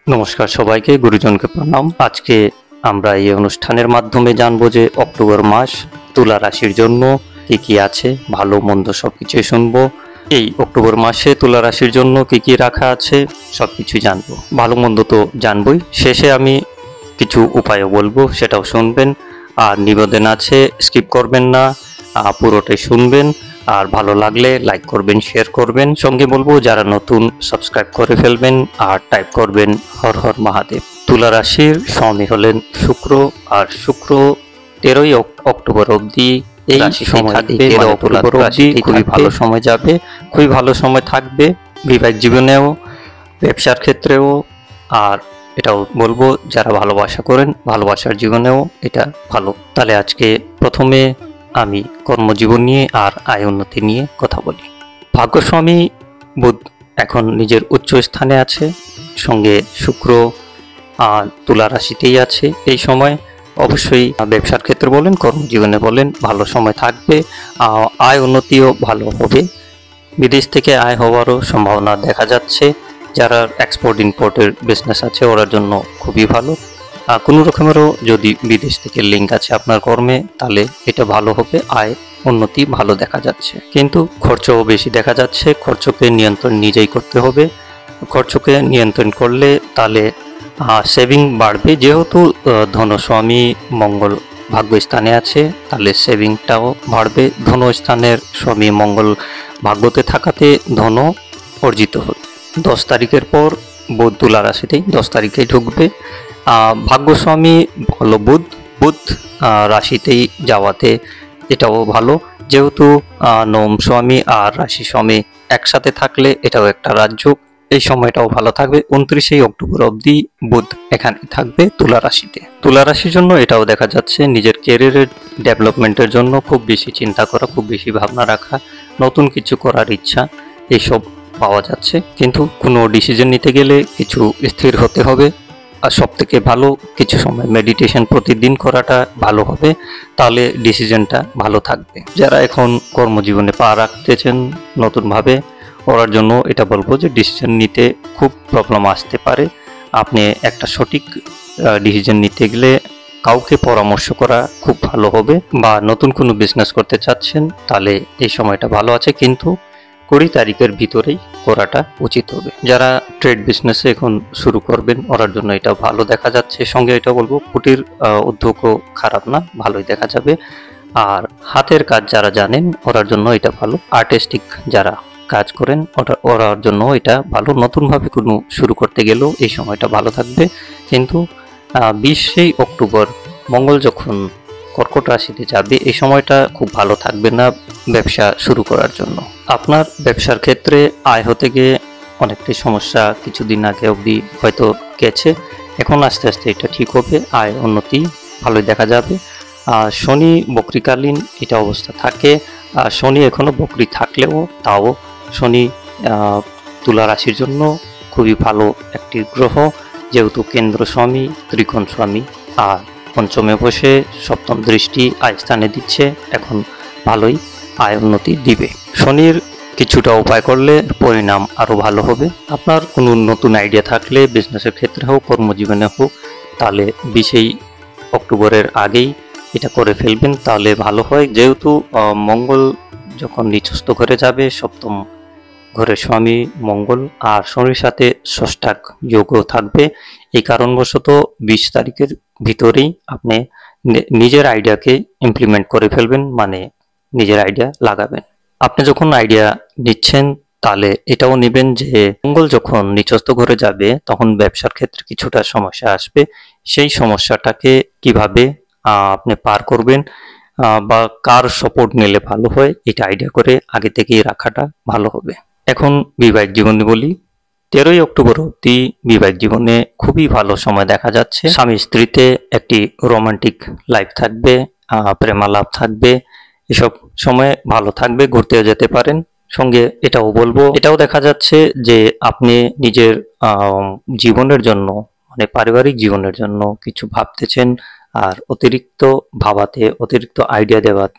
নমস্কার সবাইকে, গুরুজনকে প্রণাম। আজকে আমরা এই অনুষ্ঠানের মাধ্যমে জানবো যে অক্টোবর মাস তুলা রাশির জন্য কি কি আছে, ভালো মন্দ সবকিছুই শুনবো। এই অক্টোবর মাসে তুলা রাশির জন্য কি কি রাখা আছে সবকিছু জানবো। ভালো মন্দ তো জানবই, শেষে আমি কিছু উপায়ও বলবো, সেটাও শুনবেন। আর নিবেদন আছে, স্কিপ করবেন না, পুরোটাই শুনবেন। আর ভালো লাগলে লাইক করবেন, শেয়ার করবেন। সঙ্গে বলবো যারা নতুন সাবস্ক্রাইব করে ফেলবেন আর টাইপ করবেন হর হর মহাদেব। তুলা রাশির স্বামী হলেন শুক্র, আর শুক্র 13ই অক্টোবর অবধি এই সময় থাকবে, অক্টোবর অবধি খুবই ভালো সময় যাবে, খুবই ভালো সময় থাকবে বিবাহিত জীবনেও, ব্যবসার ক্ষেত্রেও। আর এটাও বলবো যারা ভালোবাসা করেন, ভালোবাসার জীবনেও এটা ভালো। তাহলে আজকে প্রথমে আমি কর্মজীবন নিয়ে আর আয় উন্নতি নিয়ে কথা বলি। ভাগ্যস্বামী বুধ এখন নিজের উচ্চ স্থানে আছে, সঙ্গে শুক্র তুলা রাশিতেই আছে। এই সময় অবশ্যই ব্যবসার ক্ষেত্রে বলেন, কর্মজীবনে বলেন, ভালো সময় থাকবে। আয় উন্নতিও ভালো হবে, বিদেশ থেকে আয় হওয়ারও সম্ভাবনা দেখা যাচ্ছে। যারা এক্সপোর্ট ইম্পোর্টের বিজনেস আছে ওরার জন্য খুবই ভালো। কোনো রকমেরও যদি বিদেশ থেকে লিঙ্ক আছে আপনার কর্মে, তাহলে এটা ভালো হবে, আয় উন্নতি ভালো দেখা যাচ্ছে। কিন্তু খরচও বেশি দেখা যাচ্ছে, খরচকে নিয়ন্ত্রণ নিজেই করতে হবে। খরচকে নিয়ন্ত্রণ করলে তাহলে সেভিং বাড়বে, যেহেতু ধনস্বামী মঙ্গল ভাগ্যস্থানে আছে, তাহলে সেভিংটাও বাড়বে। ধনস্থানের স্বামী মঙ্গল ভাগ্যতে থাকাতে ধন অর্জিত হবে। 10 তারিখের পর বুধ তুলা রাশিতেই 10 তারিখেই ঢুকবে। ভাগ্যস্বামী হলো বুধ, বুধ রাশিতেই যাওয়াতে এটাও ভালো, যেহেতু নবম স্বামী আর রাশি স্বামী একসাথে থাকলে এটাও একটা রাজ্য। এই সময়টাও ভালো থাকবে। 29শে অক্টোবর অবধি বুধ এখানে থাকবে তুলা রাশিতে। তুলা রাশির জন্য এটাও দেখা যাচ্ছে নিজের ক্যারিয়ারের ডেভেলপমেন্টের জন্য খুব বেশি চিন্তা করা, খুব বেশি ভাবনা রাখা, নতুন কিছু করার ইচ্ছা, এইসব পাওয়া যাচ্ছে। কিন্তু কোনো ডিসিশন নিতে গেলে কিছু স্থির হতে হবে। আর সব থেকে ভালো কিছু সময় মেডিটেশন প্রতিদিন করাটা ভালো হবে, তাহলে ডিসিশনটা ভালো থাকবে। যারা এখন কর্মজীবনে পা রাখতেছেন নতুনভাবে, ওরার জন্য এটা বলবো যে ডিসিশন নিতে খুব প্রবলেম আসতে পারে। আপনি একটা সঠিক ডিসিশন নিতে গেলে কাউকে পরামর্শ করা খুব ভালো হবে। বা নতুন কোনো বিজনেস করতে চাচ্ছেন, তাহলে এই সময়টা ভালো আছে, কিন্তু 20 তারিখের ভিতরেই করাটা উচিত হবে। যারা ট্রেড বিজনেসে এখন শুরু করবেন ওরার জন্য এটা ভালো দেখা যাচ্ছে। সঙ্গে এটা বলবো কুটির উদ্যোগও খারাপ না, ভালোই দেখা যাবে। আর হাতের কাজ যারা জানেন ওরার জন্য এটা ভালো। আর্টিস্টিক যারা কাজ করেন ওরার জন্য এটা ভালো। নতুনভাবে কোনো শুরু করতে গেলেও এই সময়টা ভালো থাকবে। কিন্তু 20শে অক্টোবর মঙ্গল যখন কর্কট রাশিতে যাবে, এই সময়টা খুব ভালো থাকবে না ব্যবসা শুরু করার জন্য। আপনার ব্যবসার ক্ষেত্রে আয় হতে গিয়ে অনেকটাই সমস্যা কিছুদিন আগে অবধি হয়তো গেছে, এখন আস্তে আস্তে এটা ঠিক হবে, আয় উন্নতি ভালোই দেখা যাবে। শনি বক্রীকালীন এটা অবস্থা থাকে। শনি এখনো বক্রী থাকলেও তাও শনি তুলা রাশির জন্য খুবই ভালো একটি গ্রহ, যেহেতু কেন্দ্র স্বামী, ত্রিকোণ স্বামী, আর পঞ্চমে বসে সপ্তম দৃষ্টি আয় স্থানে দিচ্ছে, এখন ভালোই আয় উন্নতি দিবে। শনির কিছুটা উপায় করলে পরিণাম আরও ভালো হবে। আপনার কোনো নতুন আইডিয়া থাকলে বিজনেসের ক্ষেত্রে হোক, কর্মজীবনে হোক, তাহলে 20শে অক্টোবরের আগেই এটা করে ফেলবেন, তাহলে ভালো হয়। যেহেতু মঙ্গল যখন নিচস্থ ঘরে যাবে, সপ্তম ঘরের স্বামী মঙ্গল আর শনির সাথে ষষ্ঠাক যোগও থাকবে। এই কারণবশত 20 তারিখের ভিতরেই আপনি নিজের আইডিয়াকে ইমপ্লিমেন্ট করে ফেলবেন, মানে নিজের আইডিয়া লাগাবেন। আপনি যখন আইডিয়া নিচ্ছেন, তাহলে এটাও নেবেন যে মঙ্গল যখন নিচস্থ ঘরে যাবে তখন ব্যবসার ক্ষেত্রে কিছুটা সমস্যা আসবে। সেই সমস্যাটাকে কিভাবে আপনি পার করবেন বা কার সাপোর্ট নিলে ভালো হয়, এটা আইডিয়া করে আগে থেকেই রাখাটা ভালো হবে। এখন বিবাহিত জীবনে বলি। 13ই অক্টোবর অবধি বিবাহিত জীবনে খুবই ভালো সময় দেখা যাচ্ছে। স্বামী স্ত্রীতে একটি রোমান্টিক লাইফ থাকবে, প্রেমালাপ থাকবে, এসব সময় ভালো থাকবে, ঘুরতেও যেতে পারেন। সঙ্গে এটাও বলবো, এটাও দেখা যাচ্ছে যে আপনি নিজের জীবনের জন্য, মানে পারিবারিক জীবনের জন্য কিছু ভাবতেছেন, আর অতিরিক্ত ভাবাতে, অতিরিক্ত আইডিয়া দেওয়া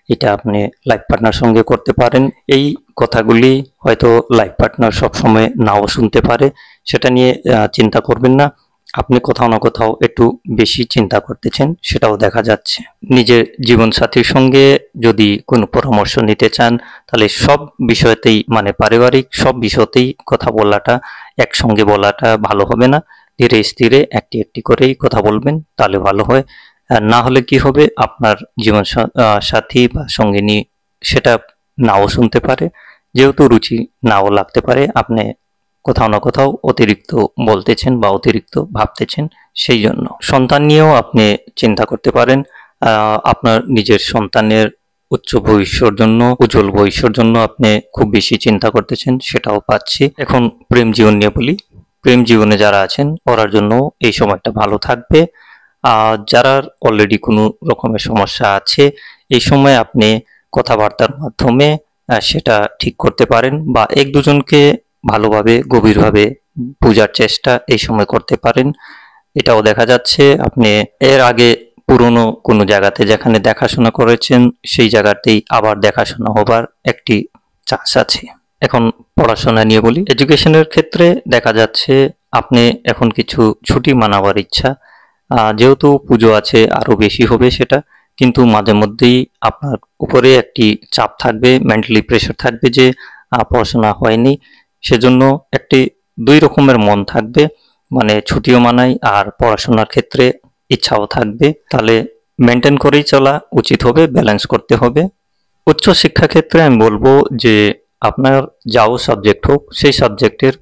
এটা আপনি লাইফ পার্টনার সঙ্গে করতে পারেন। এই কথাগুলি হয়তো লাইফ পার্টনার সবসময় নাও শুনতে পারে, সেটা নিয়ে চিন্তা করবেন না। আপনি কোথাও না কোথাও একটু বেশি চিন্তা করতেছেন, সেটাও দেখা যাচ্ছে। নিজের জীবনসাথীর সঙ্গে যদি কোনো পরামর্শ নিতে চান, তাহলে সব বিষয়তেই মানে পারিবারিক সব বিষয়তেই কথা বলাটা একসঙ্গে বলাটা ভালো হবে না। ধীরে স্থিরে একটি একটি করেই কথা বলবেন, তাহলে ভালো হয়। আর না হলে কি হবে, আপনার জীবন সাথী বা সঙ্গিনী সেটা নাও শুনতে পারে, যেহেতু রুচি নাও লাগতে পারে। আপনি কোথাও না কোথাও অতিরিক্ত বলতেছেন বা অতিরিক্ত ভাবতেছেন, সেই জন্য। সন্তান নিয়েও আপনি চিন্তা করতে পারেন। আপনার নিজের সন্তানের উচ্চ ভবিষ্যতের জন্য, উজ্জ্বল ভবিষ্যতের জন্য আপনি খুব বেশি চিন্তা করতেছেন, সেটাও পাচ্ছি। এখন প্রেম জীবন নিয়ে বলি। প্রেম জীবনে যারা আছেন ওরার জন্য এই সময়টা ভালো থাকবে। যারা অলরেডি কোনো রকমের সমস্যা আছে, এই সময় আপনি কথাবার্তার মাধ্যমে সেটা ঠিক করতে পারেন, বা এক দুজনকে ভালোভাবে গভীরভাবে বোঝার চেষ্টা এই সময় করতে পারেন। এটাও দেখা যাচ্ছে আপনি এর আগে পুরনো কোনো জায়গাতে যেখানে দেখাশোনা করেছেন, সেই জায়গাতেই আবার দেখাশোনা হবার একটি চান্স আছে। এখন পড়াশোনা নিয়ে বলি। এডুকেশনের ক্ষেত্রে দেখা যাচ্ছে আপনি এখন কিছু ছুটি মানাবার ইচ্ছা, যেহেতু পুজো আছে আরো বেশি হবে সেটা, কিন্তু মাঝে মধ্যেই আপনার উপরে একটি চাপ থাকবে, মেন্টালি প্রেশার থাকবে যে পড়াশোনা হয়নি, সেজন্য একটি দুই রকমের মন থাকবে, মানে ছুটিও মানাই আর পড়াশোনার ক্ষেত্রে ইচ্ছাও থাকবে। তাহলে মেনটেন করেই চলা উচিত হবে, ব্যালেন্স করতে হবে। উচ্চ শিক্ষা ক্ষেত্রে আমি বলবো যে আপনার যাও সাবজেক্ট হোক, সেই সাবজেক্টের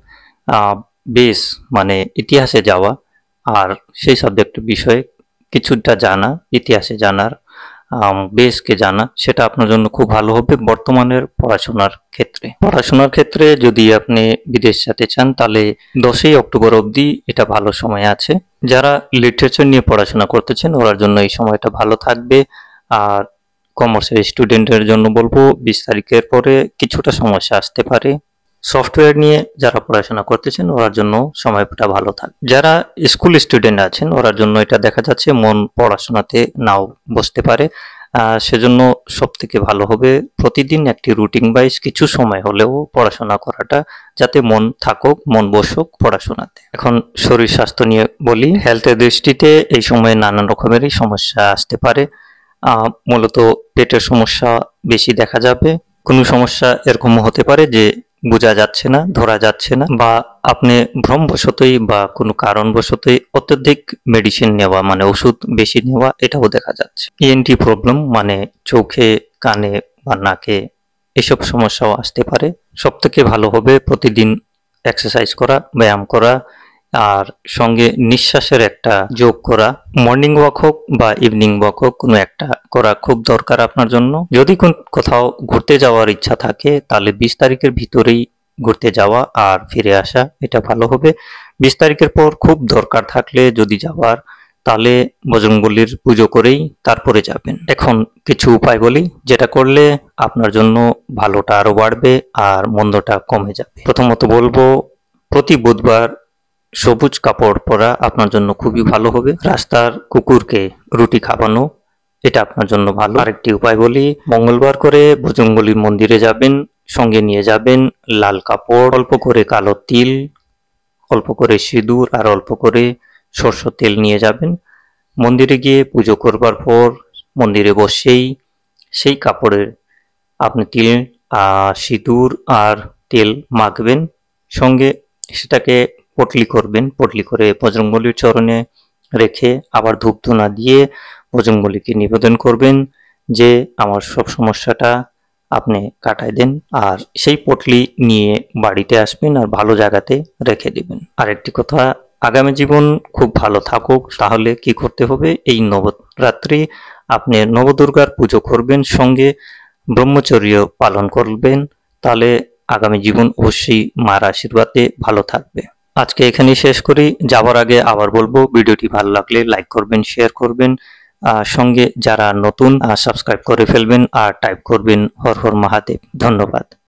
বেস মানে ইতিহাসে যাওয়া, আর সেই সাবজেক্টের বিষয়ে কিছুটা জানা, ইতিহাসে জানার বেসকে জানা, সেটা আপনার জন্য খুব ভালো হবে বর্তমানের পড়াশোনার ক্ষেত্রে। পড়াশোনার ক্ষেত্রে যদি আপনি বিদেশ যেতে চান, তাহলে 10ই অক্টোবর অবধি এটা ভালো সময় আছে। যারা লিটারেচার নিয়ে পড়াশোনা করতেছেন ওরার জন্য এই সময়টা ভালো থাকবে। আর কমার্সের স্টুডেন্টের জন্য বলবো 20 তারিখের পরে কিছুটা সমস্যা আসতে পারে। সফটওয়্যার নিয়ে যারা পড়াশোনা করতেছেন ওরার জন্য সময়টা ভালো থাকে। যারা স্কুল স্টুডেন্ট আছেন ওরার জন্য এটা দেখা যাচ্ছে মন পড়াশোনাতে নাও বসতে পারে, সেজন্য সব থেকে ভালো হবে প্রতিদিন একটি রুটিন ওয়াইজ কিছু সময় হলেও পড়াশোনা করাটা, যাতে মন থাকুক, মন বসুক পড়াশোনাতে। এখন শরীর স্বাস্থ্য নিয়ে বলি। হেলথের দৃষ্টিতে এই সময়ে নানান রকমেরই সমস্যা আসতে পারে। মূলত পেটের সমস্যা বেশি দেখা যাবে। কোনো সমস্যা এরকমও হতে পারে যে বোঝা যাচ্ছে না, ধরা যাচ্ছে না, বা আপনি ভ্রমবশতই বা কোনো কারণবশতই অত্যধিক মেডিসিন নেওয়া মানে ওষুধ বেশি নেওয়া, এটাও দেখা যাচ্ছে। ইএনটি প্রবলেম মানে চোখে, কানে বা নাকে এসব সমস্যাও আসতে পারে। সব থেকে ভালো হবে প্রতিদিন এক্সারসাইজ করা, ব্যায়াম করা, আর সঙ্গে নিঃশ্বাসের একটা যোগ করা। মর্নিং ওয়াক হোক বা ইভিনিং ওয়াক হোক, কোনো একটা করা খুব দরকার আপনার জন্য। যদি কোথাও ঘুরতে যাওয়ার ইচ্ছা থাকে, তাহলে 20 তারিখের ভিতরেই ঘুরতে যাওয়া আর ফিরে আসা, এটা ভালো হবে। 20 তারিখের পর খুব দরকার থাকলে যদি যাওয়ার, তাহলে বজরংবলীর পুজো করেই তারপরে যাবেন। এখন কিছু উপায় বলি, যেটা করলে আপনার জন্য ভালোটা আরো বাড়বে আর মন্দটা কমে যাবে। প্রথমত বলবো, প্রতি বুধবার সবুজ কাপড় পরা আপনার জন্য খুবই ভালো হবে। রাস্তার কুকুরকে রুটি খাওয়ানো, এটা আপনার জন্য ভালো। আরেকটি উপায় বলি, মঙ্গলবার করে বজরংবলীর মন্দিরে যাবেন, সঙ্গে নিয়ে যাবেন লাল কাপড়, অল্প করে কালো তিল, অল্প করে সিঁদুর আর অল্প করে সরষের তেল নিয়ে যাবেন। মন্দিরে গিয়ে পুজো করবার পর মন্দিরে বসেই সেই কাপড়ের আপনি তিল, সিঁদুর আর তেল মাখবেন, সঙ্গে সেটাকে পটলি করবেন। পটলি করে বজরংবলীর চরণে রেখে আবার ধূপ ধুনা দিয়ে বজরংবলীকে নিবেদন করবেন যে আমার সব সমস্যাটা আপনি কাটায় দেন। আর সেই পটলি নিয়ে বাড়িতে আসবেন আর ভালো জায়গাতে রেখে দিবেন। আরেকটি কথা, আগামী জীবন খুব ভালো থাকুক, তাহলে কি করতে হবে, এই নবরাত্রি আপনি নবদুর্গার পুজো করবেন, সঙ্গে ব্রহ্মচর্য পালন করবেন, তাহলে আগামী জীবন অবশ্যই মার আশীর্বাদে ভালো থাকবে। আজকে এখানেই শেষ করি। যাবার আগে আবার বলবো, ভিডিওটি ভালো লাগলে লাইক করবেন, শেয়ার করবেন, সঙ্গে যারা নতুন সাবস্ক্রাইব করে ফেলবেন আর টাইপ করবেন হর হর মহাদেব। ধন্যবাদ।